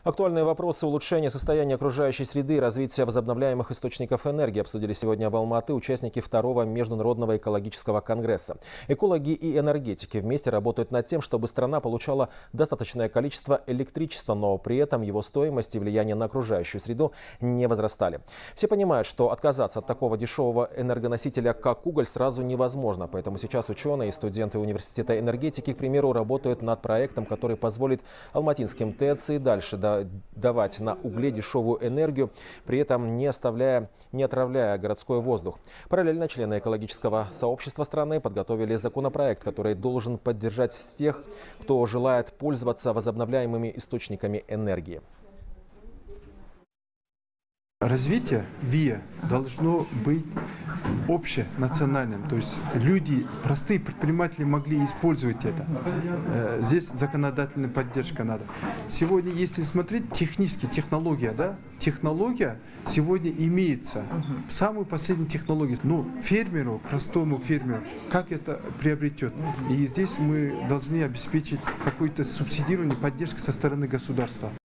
Актуальные вопросы улучшения состояния окружающей среды и развития возобновляемых источников энергии обсудили сегодня в Алма-Аты участники второго международного экологического конгресса. Экологи и энергетики вместе работают над тем, чтобы страна получала достаточное количество электричества, но при этом его стоимость и влияние на окружающую среду не возрастали. Все понимают, что отказаться от такого дешевого энергоносителя, как уголь, сразу невозможно. Поэтому сейчас ученые и студенты университета энергетики, к примеру, работают над проектом, который позволит алматинским ТЭЦ и дальше давать на угле дешевую энергию, при этом не отравляя городской воздух. Параллельно члены экологического сообщества страны подготовили законопроект, который должен поддержать всех, кто желает пользоваться возобновляемыми источниками энергии. Развитие ВИА должно быть общенациональным, то есть люди, простые предприниматели могли использовать это. Здесь законодательная поддержка надо. Сегодня, если смотреть технически, технология сегодня имеется. Самую последнюю технологию. Но фермеру, простому фермеру, как это приобретет? И здесь мы должны обеспечить какое-то субсидирование, поддержку со стороны государства.